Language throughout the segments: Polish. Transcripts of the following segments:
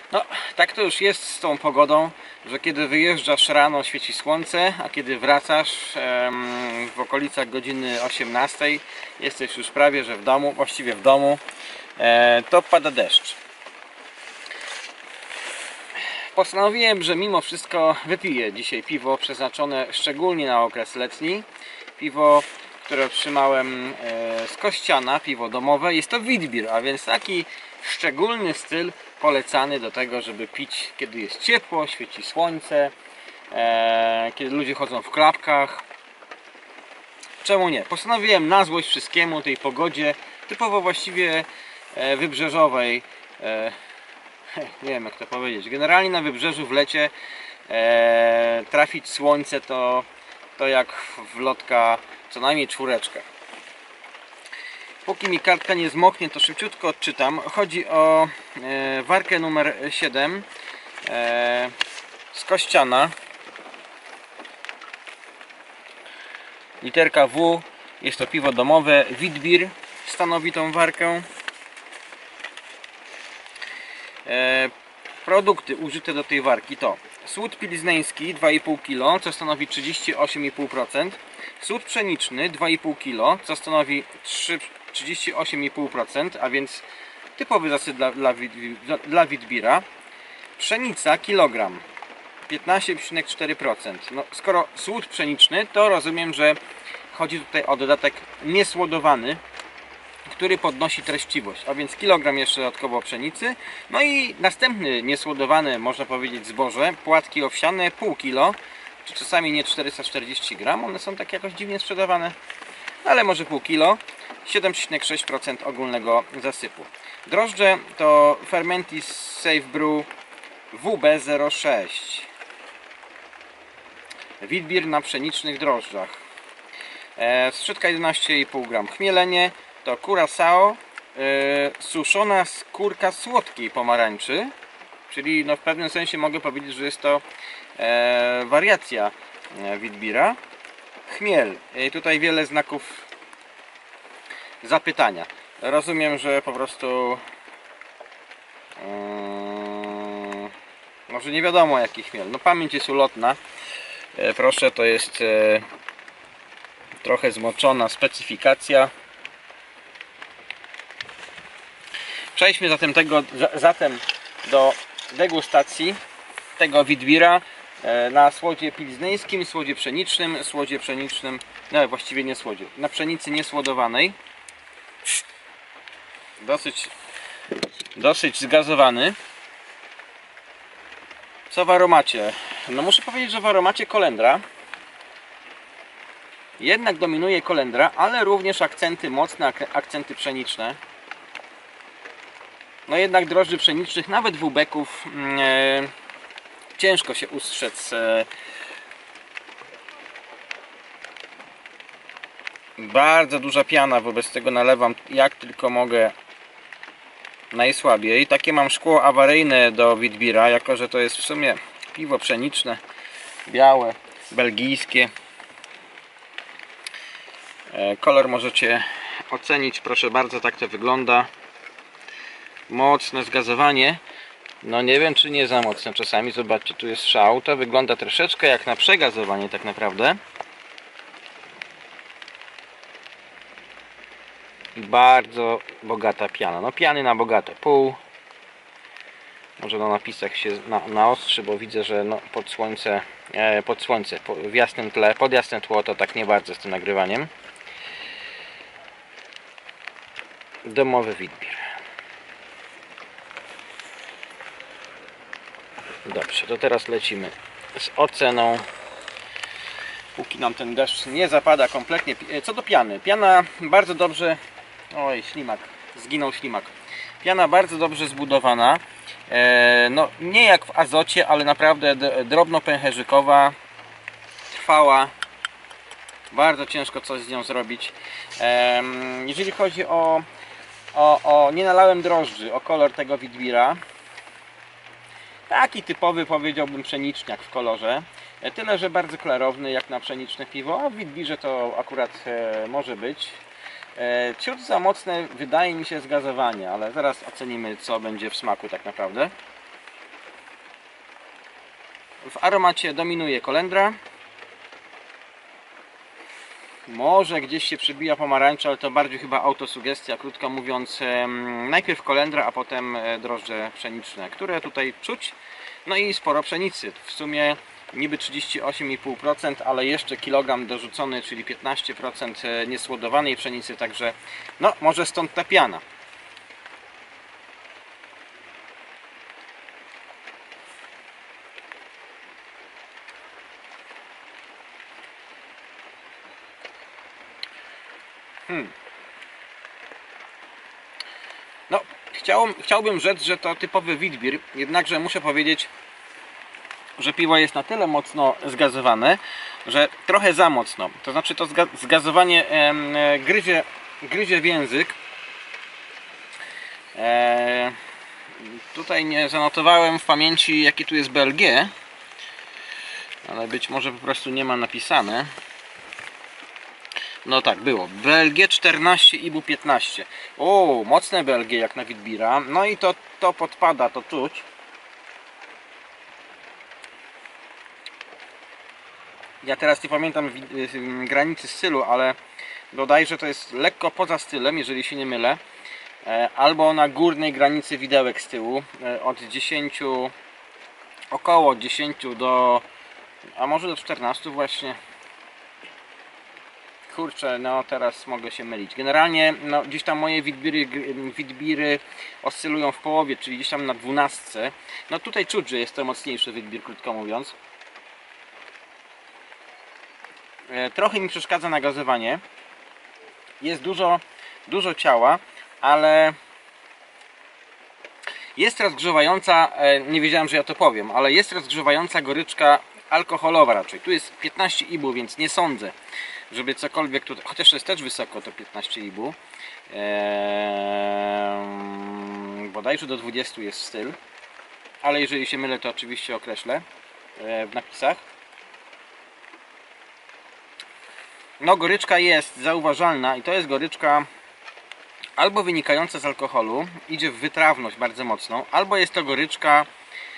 No, tak to już jest z tą pogodą, że kiedy wyjeżdżasz rano świeci słońce, a kiedy wracasz w okolicach godziny 18, jesteś już prawie że w domu, właściwie w domu, to pada deszcz. Postanowiłem, że mimo wszystko wypiję dzisiaj piwo przeznaczone szczególnie na okres letni. Piwo, które otrzymałem z Kościana, piwo domowe. Jest to Witbier, a więc taki szczególny styl polecany do tego, żeby pić, kiedy jest ciepło, świeci słońce, kiedy ludzie chodzą w klapkach. Czemu nie? Postanowiłem na złość wszystkiemu, tej pogodzie typowo właściwie wybrzeżowej, nie wiem jak to powiedzieć, generalnie na wybrzeżu w lecie trafić słońce to jak wlotka co najmniej 4. Póki mi kartka nie zmoknie, to szybciutko odczytam. Chodzi o warkę numer 7 z Kościana. Literka W, jest to piwo domowe. Witbier stanowi tą warkę. Produkty użyte do tej warki to słód pilzneński 2,5 kg, co stanowi 38,5%, słód pszeniczny 2,5 kg, co stanowi 38,5%, a więc typowy zasyp dla Witbiera. Pszenica kilogram 15,4%. No, skoro słód pszeniczny, to rozumiem, że chodzi tutaj o dodatek niesłodowany, który podnosi treściwość, a więc kilogram jeszcze dodatkowo pszenicy. No i następny niesłodowany, można powiedzieć, zboże, płatki owsiane, pół kilo, czy czasami nie 440 gram, one są tak jakoś dziwnie sprzedawane, ale może pół kilo, 7,6% ogólnego zasypu. Drożdże to Fermentis Safe Brew WB06. Witbier na pszenicznych drożdżach. Strzydka 11,5 gram. Chmielenie to Curaçao, suszona skórka słodkiej pomarańczy, czyli no w pewnym sensie mogę powiedzieć, że jest to wariacja Witbiera. Chmiel, i tutaj wiele znaków zapytania. Rozumiem, że po prostu może nie wiadomo jaki chmiel. No pamięć jest ulotna. Proszę, to jest trochę zmoczona specyfikacja. Przejdźmy zatem do degustacji tego Witbiera na słodzie pilzneńskim, słodzie pszenicznym, no właściwie nie słodzie, na pszenicy niesłodowanej. Dosyć zgazowany. Co w aromacie? No muszę powiedzieć, że w aromacie kolendra. Jednak dominuje kolendra, ale również akcenty mocne, akcenty pszeniczne. No jednak drożdży pszenicznych, nawet WB-ków ciężko się ustrzec bardzo duża piana, wobec tego nalewam jak tylko mogę najsłabiej. Takie mam szkło awaryjne do Witbiera, jako że to jest w sumie piwo pszeniczne, białe, belgijskie. Kolor możecie ocenić, proszę bardzo, tak to wygląda. Mocne zgazowanie. No nie wiem, czy nie za mocne czasami. Zobaczcie, tu jest szał. To wygląda troszeczkę jak na przegazowanie tak naprawdę. I bardzo bogata piana. No piany na bogato pół. Może na napisach się naostrzy, bo widzę, że no, w jasnym tle, pod jasne tło to tak nie bardzo z tym nagrywaniem. Domowy Witbier. Dobrze, to teraz lecimy z oceną. Póki nam ten deszcz nie zapada kompletnie. Co do piany. Piana bardzo dobrze... Oj, ślimak. Zginął ślimak. Piana bardzo dobrze zbudowana. No, nie jak w azocie, ale naprawdę drobno-pęcherzykowa. Trwała. Bardzo ciężko coś z nią zrobić. Jeżeli chodzi o nie nalałem drożdży, o kolor tego Witbiera. Taki typowy, powiedziałbym, pszeniczniak w kolorze. Tyle, że bardzo klarowny jak na pszeniczne piwo, a w Witbierze to akurat może być. Ciut za mocne wydaje mi się zgazowanie, ale zaraz ocenimy, co będzie w smaku tak naprawdę. w aromacie dominuje kolendra. Może gdzieś się przebija pomarańcza, ale to bardziej chyba autosugestia, krótko mówiąc. Najpierw kolendra, a potem drożdże pszeniczne, które tutaj czuć. No i sporo pszenicy. W sumie niby 38,5%, ale jeszcze kilogram dorzucony, czyli 15% niesłodowanej pszenicy, także no może stąd ta piana. No, chciałbym rzec, że to typowy witbier, jednakże muszę powiedzieć, że piwo jest na tyle mocno zgazowane, że trochę za mocno. To znaczy to zgazowanie gryzie w język. Tutaj nie zanotowałem w pamięci, jaki tu jest BLG, ale być może po prostu nie ma napisane. No tak, było. BLG 14, IBU 15. O, mocne BLG jak na witbira. No i to podpada, to czuć. Ja teraz nie pamiętam granicy stylu, ale bodajże to jest lekko poza stylem, jeżeli się nie mylę. Albo na górnej granicy widełek z tyłu. Od 10, około 10 do, a może do 14 właśnie. Kurczę, no teraz mogę się mylić. Generalnie no, gdzieś tam moje witbiry oscylują w połowie, czyli gdzieś tam na 12. No tutaj czuć, że jest to mocniejszy witbir, krótko mówiąc. Trochę mi przeszkadza nagazowanie. Jest dużo ciała, ale jest rozgrzewająca, nie wiedziałem, że ja to powiem, ale jest rozgrzewająca goryczka alkoholowa raczej. Tu jest 15 IBU, więc nie sądzę, żeby cokolwiek tutaj, chociaż to jest też wysoko, to 15 IBU. Bodajże do 20 jest styl, ale jeżeli się mylę, to oczywiście określę w napisach. No, goryczka jest zauważalna i to jest goryczka albo wynikająca z alkoholu, idzie w wytrawność bardzo mocną, albo jest to goryczka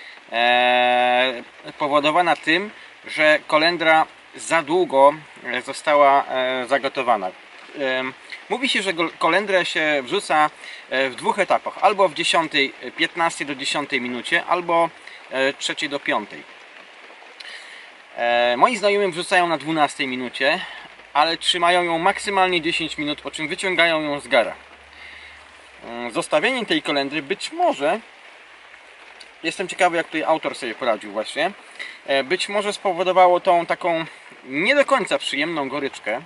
powodowana tym, że kolendra za długo została zagotowana. Mówi się, że kolendrę się wrzuca w dwóch etapach, albo w 10, 15 do 10 minucie, albo 3 do 5. Moi znajomi wrzucają na 12 minucie, ale trzymają ją maksymalnie 10 minut, po czym wyciągają ją z gara. Zostawienie tej kolendry być może, jestem ciekawy, jak tutaj autor sobie poradził właśnie, być może spowodowało tą taką nie do końca przyjemną goryczkę.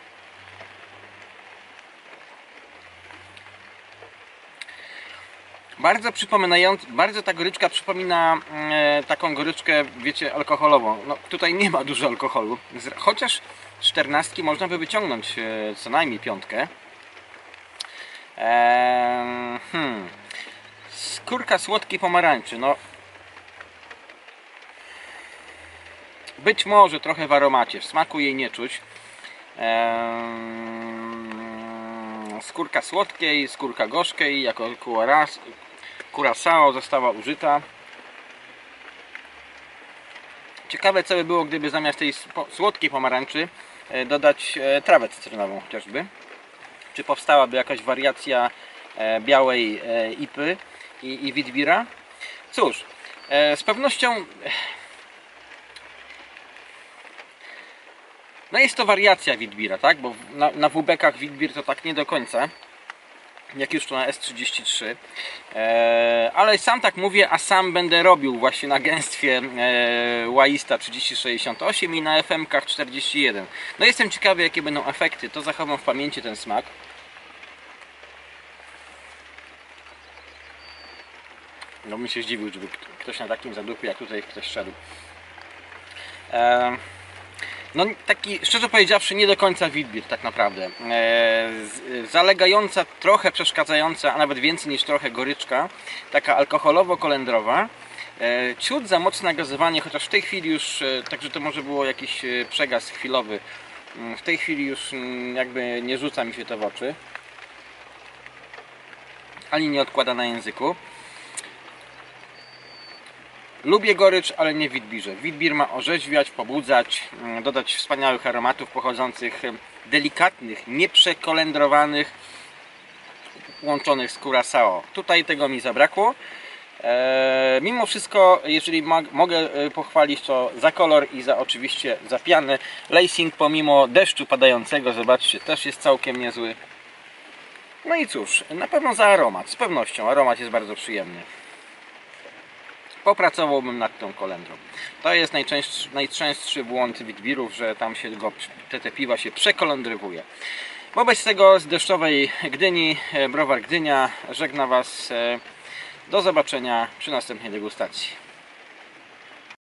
Bardzo ta goryczka przypomina taką goryczkę, wiecie, alkoholową. No, tutaj nie ma dużo alkoholu, chociaż 14 można by wyciągnąć co najmniej 5. Skórka słodkiej pomarańczy, no być może trochę w aromacie, w smaku jej nie czuć. Skórka słodkiej, skórka gorzkiej, jako curacao została użyta. Ciekawe, co by było, gdyby zamiast tej słodkiej pomarańczy dodać trawę cytrynową chociażby. Czy powstałaby jakaś wariacja białej ipy i witbira? Cóż, z pewnością no jest to wariacja witbira, tak? Bo na WB-kach witbir to tak nie do końca, jak już to na S33, ale sam tak mówię, a sam będę robił właśnie na gęstwie Łaista 3068 i na FM-kach 41. No jestem ciekawy, jakie będą efekty, to zachowam w pamięci ten smak. No bym się zdziwił, żeby ktoś na takim zadupie jak tutaj ktoś szedł. No taki, szczerze powiedziawszy, nie do końca witbir tak naprawdę. Zalegająca, trochę przeszkadzająca, a nawet więcej niż trochę goryczka, taka alkoholowo-kolendrowa. Ciut za mocne gazowanie, chociaż w tej chwili już, także to może było jakiś przegaz chwilowy. W tej chwili już jakby nie rzuca mi się to w oczy. Ani nie odkłada na języku. Lubię gorycz, ale nie w Witbirze. Witbir ma orzeźwiać, pobudzać, dodać wspaniałych aromatów pochodzących delikatnych, nieprzekolendrowanych, łączonych z Curaçao. Tutaj tego mi zabrakło. Mimo wszystko, jeżeli mogę pochwalić, to za kolor i oczywiście za pianę. Lacing pomimo deszczu padającego, zobaczcie, też jest całkiem niezły. No i cóż, na pewno za aromat, z pewnością aromat jest bardzo przyjemny. Popracowałbym nad tą kolendrą. To jest najczęstszy błąd Witbirów, że tam się te piwa się przekolendrowuje. Wobec tego z deszczowej Gdyni, browar Gdynia żegna Was. Do zobaczenia przy następnej degustacji.